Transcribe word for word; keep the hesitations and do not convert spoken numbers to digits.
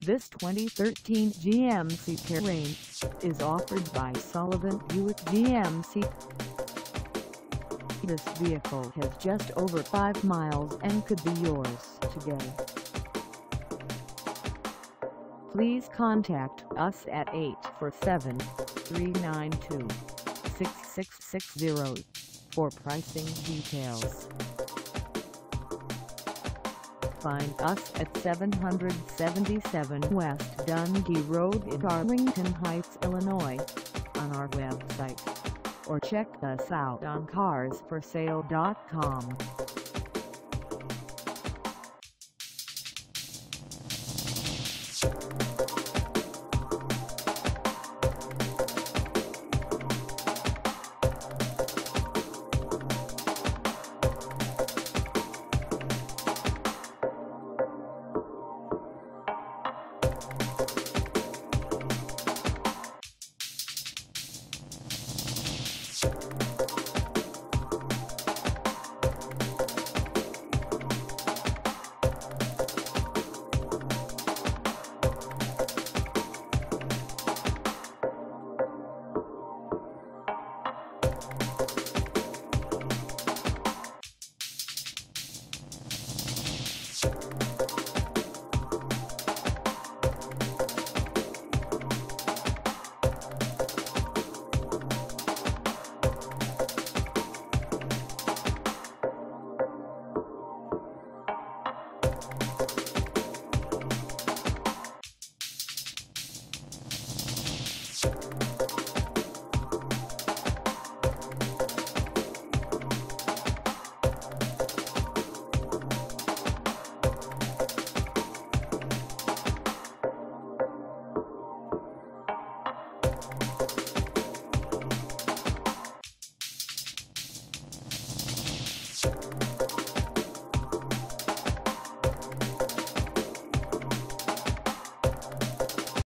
This twenty thirteen G M C Terrain is offered by Sullivan Buick G M C. This vehicle has just over five miles and could be yours today. Please contact us at eight four seven, three nine two, six six six zero for pricing details. Find us at seven seventy-seven West Dundee Road in Arlington Heights, Illinois, on our website, or check us out on cars for sale dot com. You